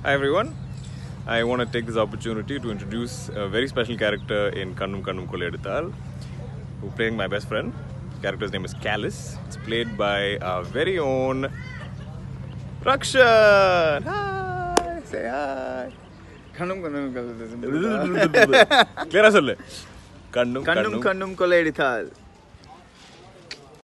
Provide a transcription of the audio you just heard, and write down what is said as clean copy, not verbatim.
Hi everyone. I want to take this opportunity to introduce a very special character in Kannum Kannum Kolayedithal, who playing my best friend. The character's name is Callus. It's played by our very own Rakshan. Hi, say hi. Kannum Kannum Clear as Kannum Kannum Kolayedithal.